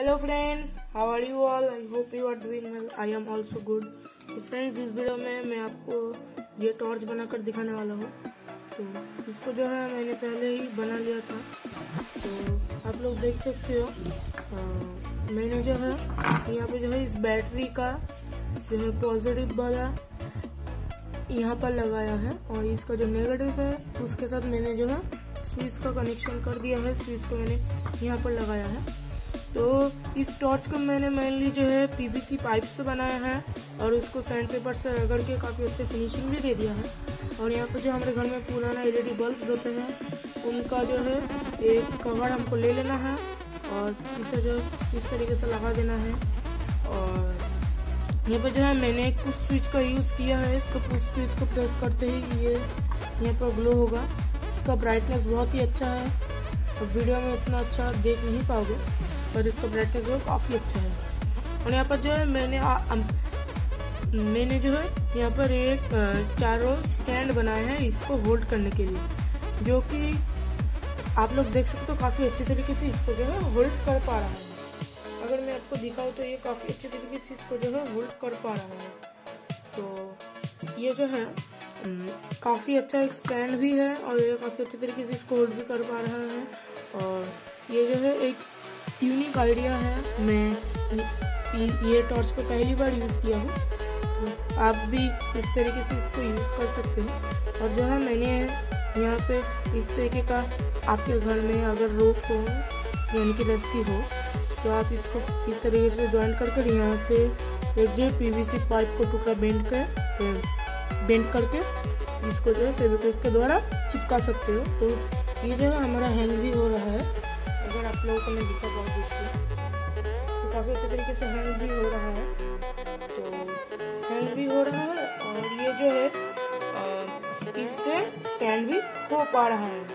Hello friends, how are you all? I hope you are doing well. I am also good. तो friends इस video में मैं आपको ये टॉर्च बनाकर दिखाने वाला हूँ। तो इसको जो है मैंने पहले ही बना लिया था, तो आप लोग देख सकते हो। मैंने जो है यहाँ पे जो है इस बैटरी का जो है पॉजिटिव वाला यहाँ पर लगाया है और इसका जो नेगेटिव है उसके साथ मैंने जो है स्विच का कनेक्शन कर दिया है। स्विच को मैंने यहाँ पर लगाया है। तो इस टॉर्च को मैंने मेनली जो है पीवीसी पाइप से बनाया है और उसको सैंड पेपर से रगड़ के काफ़ी अच्छे फिनिशिंग भी दे दिया है। और यहाँ पर जो हमारे घर में पुराना एलईडी बल्ब होते हैं उनका जो है एक कवर हमको ले लेना है और इसे जो इस तरीके से लगा देना है। और यहाँ पर जो है मैंने पुश स्विच का यूज़ किया है। इसको पुश स्विच को प्रेस करते ही ये यहाँ पर ग्लो होगा। इसका ब्राइटनेस बहुत ही अच्छा है और वीडियो में उतना अच्छा देख नहीं पाओगे, पर इसका ब्राइटनेस जो काफ़ी अच्छा है। और यहाँ पर जो है मैंने जो है यहाँ पर एक चारों स्टैंड बनाए हैं इसको होल्ड करने के लिए, जो कि आप लोग देख सकते हो काफ़ी अच्छे तरीके से इसको जो है होल्ड कर पा रहा है। अगर मैं आपको दिखाऊँ तो ये काफ़ी अच्छे तरीके से इसको जो है होल्ड कर पा रहा है। तो ये जो है काफ़ी अच्छा एक स्टैंड भी है और ये काफ़ी अच्छे तरीके से इसको होल्ड भी कर पा रहा है। और ये जो है एक यूनिक आइडिया है। मैं ये टॉर्च को पहली बार यूज़ किया हूँ, तो आप भी इस तरीके से इसको यूज़ कर सकते हो। और जो है मैंने यहाँ पे इस तरीके का आपके घर में अगर रोप हो यानी कि रस्सी हो तो आप इसको इस तरीके से ज्वाइन कर यहाँ से एक जो पीवीसी पाइप को टुकड़ा बेंड करके इसको जो है फेविक्विक के द्वारा चिपका सकते हो। तो ये जो है हमारा हैंग भी हो रहा है। अगर आप लोगों को मैं दिखा पाऊँ तो काफ़ी अच्छे तरीके से हैंग भी हो रहा है। तो हैंग भी हो रहा है और ये जो है इससे स्टैंड भी हो पा रहा है।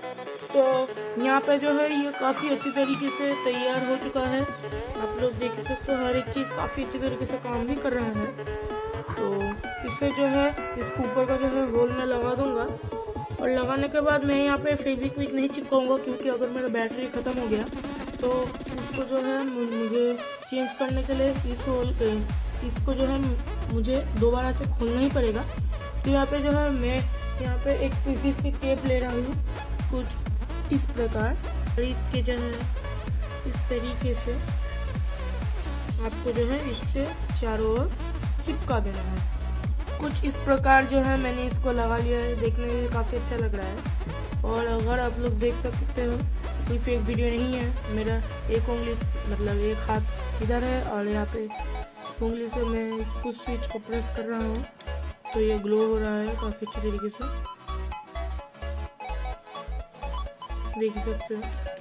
तो यहाँ पे जो है ये काफ़ी अच्छी तरीके से तैयार हो चुका है। आप लोग देख सकते हो हर एक चीज़ काफ़ी अच्छी तरीके से काम भी कर रहा है। तो इसे जो है इस ऊपर का जो है होल में लगा दूंगा और लगाने के बाद मैं यहाँ पे फेविक्विक नहीं चिपकाऊंगा, क्योंकि अगर मेरा बैटरी ख़त्म हो गया तो इसको जो है मुझे चेंज करने के लिए इस होल इसको जो है मुझे दोबारा से खोलना ही पड़ेगा। तो यहाँ पे जो है मैं यहाँ पे एक पीवीसी टेप ले रहा हूँ कुछ इस प्रकार खरीद के जो है इस तरीके से आपको जो है इससे चारों ओर चिपका देना है। कुछ इस प्रकार जो है मैंने इसको लगा लिया है। देखने में काफ़ी अच्छा लग रहा है। और अगर आप लोग देख सकते हो कोई फेक वीडियो नहीं है। मेरा एक उंगली मतलब एक हाथ इधर है और यहाँ पे उंगली से मैं इसको स्विच को प्रेस कर रहा हूँ तो ये ग्लो हो रहा है काफ़ी अच्छे तरीके से, देख सकते हो।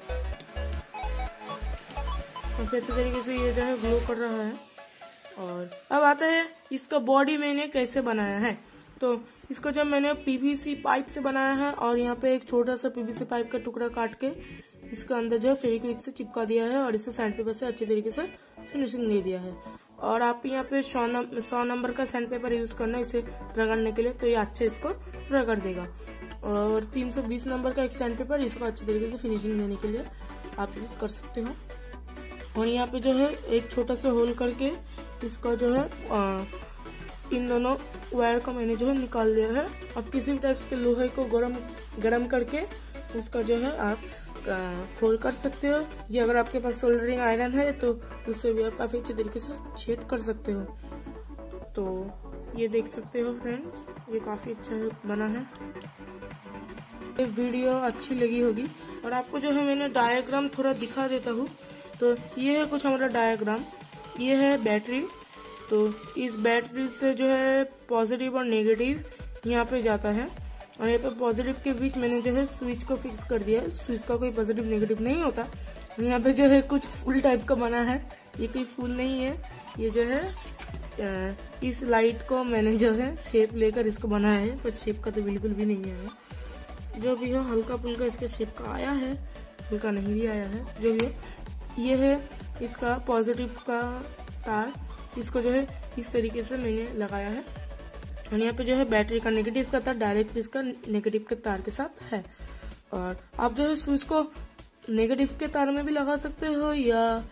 काफ़ी अच्छे तरीके से ये जो है ग्लो कर रहा है। और अब आता है इसका बॉडी मैंने कैसे बनाया है। तो इसको जब मैंने पीवीसी पाइप से बनाया है और यहाँ पे एक छोटा सा पीवीसी पाइप का टुकड़ा काट के इसके अंदर जो है फेविक्विक से चिपका दिया है और इसे सैंड पेपर से अच्छे तरीके से फिनिशिंग दे दिया है। और आप यहाँ पे 100 नंबर का सैंड पेपर यूज करना इसे रगड़ने के लिए, तो ये अच्छे इसको रगड़ देगा। और 320 नंबर का एक सैंड पेपर इसको अच्छे तरीके से फिनिशिंग देने के लिए आप यूज कर सकते हो। और यहाँ पे जो है एक छोटा सा होल करके इसका जो है इन दोनों वायर को मैंने जो है निकाल दिया है। अब किसी भी टाइप के लोहे को गरम करके उसका जो है आप खोल कर सकते हो। ये अगर आपके पास सोल्डरिंग आयरन है तो उससे भी आप काफी अच्छे तरीके से छेद कर सकते हो। तो ये देख सकते हो फ्रेंड्स, ये काफी अच्छा बना है। ये वीडियो अच्छी लगी होगी और आपको जो है मैंने डायग्राम थोड़ा दिखा देता हूँ। तो ये है कुछ हमारा डायग्राम। ये है बैटरी। तो इस बैटरी से जो है पॉजिटिव और नेगेटिव यहाँ पे जाता है और यहाँ पे पॉजिटिव के बीच मैंने जो है स्विच को फिक्स कर दिया है। स्विच का कोई पॉजिटिव नेगेटिव नहीं होता। यहाँ पे जो है कुछ फूल टाइप का बना है। ये कोई फूल नहीं है, ये जो है इस लाइट को मैंने जो है शेप लेकर इसको बनाया है, पर शेप का तो बिल्कुल भी नहीं है। जो भी हो हल्का फुल्का इसके शेप का आया है, हल्का नहीं भी आया है। जो भी ये है इसका पॉजिटिव का तार, इसको जो है इस तरीके से मैंने लगाया है। और यहाँ पे जो है बैटरी का नेगेटिव का तार डायरेक्ट इसका नेगेटिव के तार के साथ है। और आप जो है स्विच को नेगेटिव के तार में भी लगा सकते हो या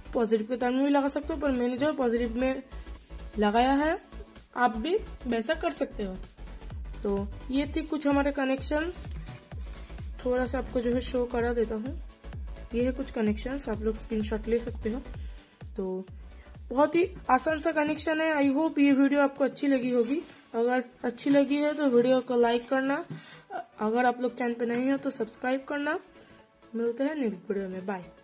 पॉजिटिव के तार में भी लगा सकते हो, पर मैंने जो पॉजिटिव में लगाया है, आप भी वैसा कर सकते हो। तो ये थी कुछ हमारे कनेक्शंस। थोड़ा सा आपको जो है शो करा देता हूँ। ये है कुछ कनेक्शंस, आप लोग स्क्रीनशॉट ले सकते हो। तो बहुत ही आसान सा कनेक्शन है। आई होप ये वीडियो आपको अच्छी लगी होगी। अगर अच्छी लगी है तो वीडियो को लाइक करना, अगर आप लोग चैनल पे नहीं हो तो सब्सक्राइब करना। मिलते हैं नेक्स्ट वीडियो में, बाय।